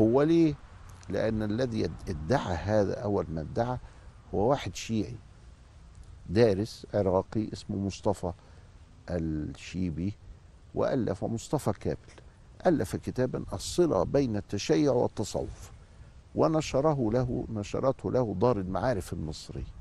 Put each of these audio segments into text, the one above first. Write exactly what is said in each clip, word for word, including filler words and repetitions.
هو ليه؟ لأن الذي ادعى هذا أول ما ادعى هو واحد شيعي دارس عراقي اسمه مصطفى الشيبي، وألف مصطفى كامل ألف كتابا الصلة بين التشيع والتصوف، ونشره له نشرته له دار المعارف المصرية.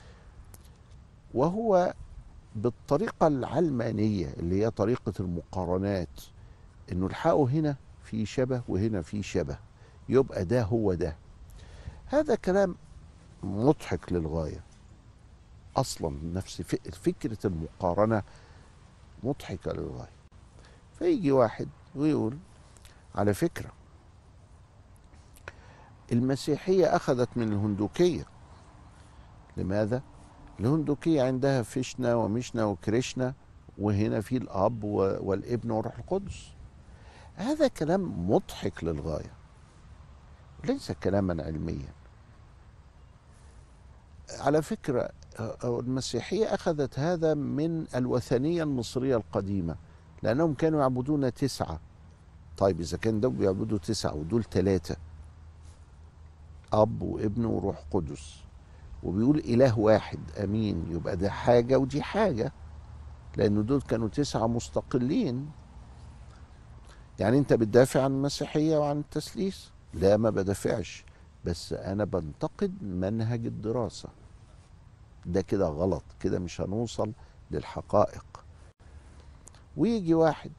وهو بالطريقة العلمانية اللي هي طريقة المقارنات، انه الحقوا هنا في شبه وهنا في شبه، يبقى ده هو ده. هذا كلام مضحك للغاية اصلا، نفس فكرة المقارنة مضحكة للغاية. فيجي واحد ويقول على فكرة المسيحية اخذت من الهندوكية. لماذا؟ الهندوكية عندها فيشنا ومشنا وكريشنا، وهنا في الاب والابن والروح القدس. هذا كلام مضحك للغاية، ليس كلاما علميا. على فكرة المسيحية أخذت هذا من الوثنية المصرية القديمة، لأنهم كانوا يعبدون تسعة. طيب إذا كان دول بيعبدوا تسعة ودول ثلاثة، أب وابن وروح قدس، وبيقول إله واحد أمين، يبقى ده حاجة ودي حاجة، لأن دول كانوا تسعة مستقلين. يعني أنت بتدافع عن المسيحية وعن التثليث؟ لا، ما بدافعش، بس أنا بنتقد منهج الدراسة. ده كده غلط، كده مش هنوصل للحقائق. ويجي واحد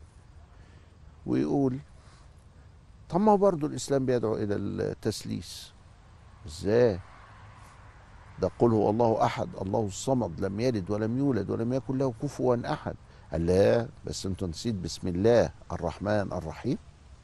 ويقول طب ما برضه الإسلام بيدعو إلى التثليث. إزاي؟ ده قل هو الله أحد الله الصمد لم يلد ولم يولد ولم يكن له كفوا أحد. قال لا، بس أنت نسيت بسم الله الرحمن الرحيم.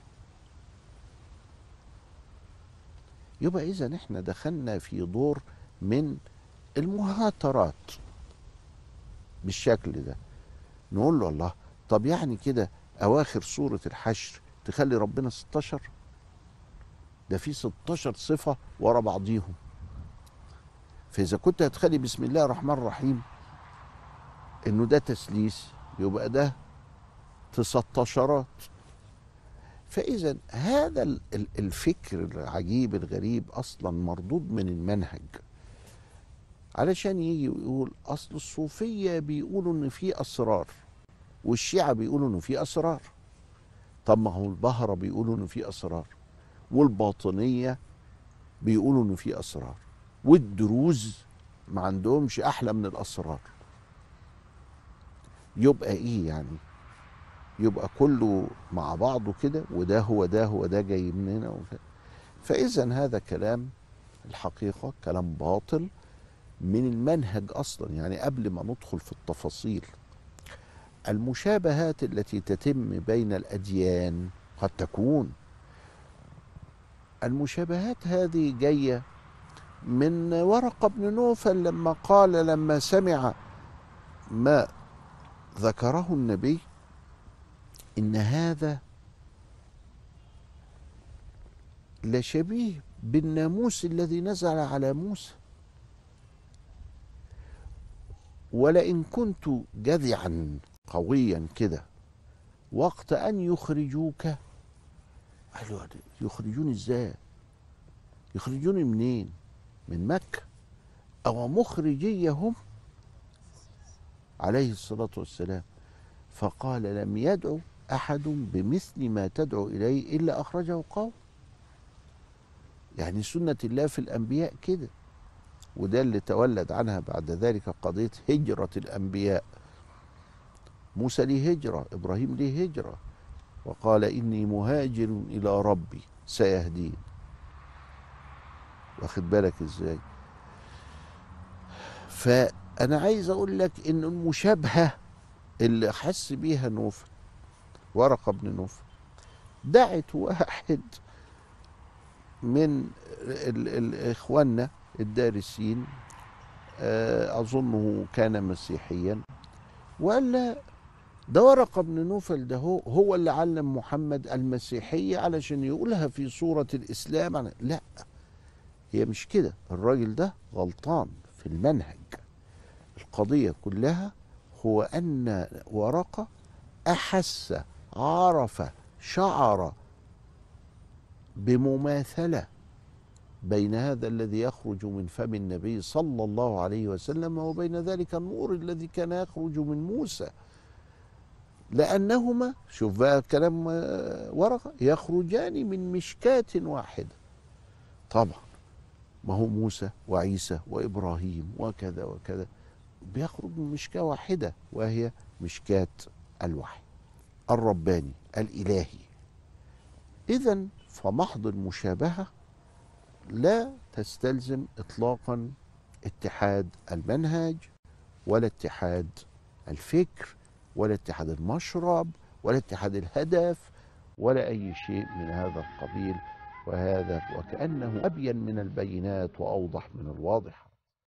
يبقى إذا إحنا دخلنا في دور من المهاترات بالشكل ده. نقول له الله، طب يعني كده أواخر سورة الحشر تخلي ربنا ستاشر؟ ده في ستاشر صفة ورا بعضيهم. فإذا كنت هتخلي بسم الله الرحمن الرحيم إنه ده تثليث، يبقى ده تستاشرات. فإذا هذا الفكر العجيب الغريب أصلا مردود من المنهج، علشان يجي ويقول أصل الصوفية بيقولوا إن في أسرار، والشيعة بيقولوا إنه في أسرار. طب ما هو البهرة بيقولوا إنه في أسرار، والباطنية بيقولوا إنه في أسرار، والدروز ما عندهمش أحلى من الأسرار. يبقى إيه يعني؟ يبقى كله مع بعضه كده، وده هو ده هو ده جاي من هنا وكده. فإذا هذا كلام الحقيقة كلام باطل من المنهج أصلا. يعني قبل ما ندخل في التفاصيل، المشابهات التي تتم بين الأديان قد تكون المشابهات هذه جاية من ورقة بن نوفل، لما قال لما سمع ما ذكره النبي إن هذا لشبيه بالناموس الذي نزل على موسى، ولئن كنت جذعا قويا كده وقت أن يخرجوك. قالوا يخرجوني ازاي؟ يخرجوني منين؟ من مكة؟ أو مخرجيهم عليه الصلاة والسلام. فقال لم يدعو أحد بمثل ما تدعو إليه إلا أخرجه قوم. يعني سنة الله في الأنبياء كده، وده اللي تولد عنها بعد ذلك قضية هجرة الأنبياء. موسى ليه هجرة، إبراهيم ليه هجرة، وقال إني مهاجر إلى ربي سيهدين. واخد بالك إزاي؟ فأنا عايز أقول لك إن المشابهة اللي حس بيها نوفل، ورقة بن نوفل، دعت واحد من إخواننا الدارسين، أظنه كان مسيحيا، وقال لا، ده ورقة بن نوفل ده هو, هو اللي علم محمد المسيحية علشان يقولها في صورة الإسلام. لا، هي مش كده، الراجل ده غلطان في المنهج. القضية كلها هو أن ورقة أحس، عرف، شعر بمماثلة بين هذا الذي يخرج من فم النبي صلى الله عليه وسلم وبين ذلك النور الذي كان يخرج من موسى، لأنهما شوف بقى كلام ورقة يخرجان من مشكاة واحدة. طبعا ما هو موسى وعيسى وإبراهيم وكذا وكذا بيخرج من مشكاة واحدة، وهي مشكاة الوحي الرباني الإلهي. إذن فمحض المشابهة لا تستلزم إطلاقا اتحاد المنهج ولا اتحاد الفكر ولا اتحاد المشرب ولا اتحاد الهدف ولا أي شيء من هذا القبيل، وهذا وكأنه أبين من البينات وأوضح من الواضح.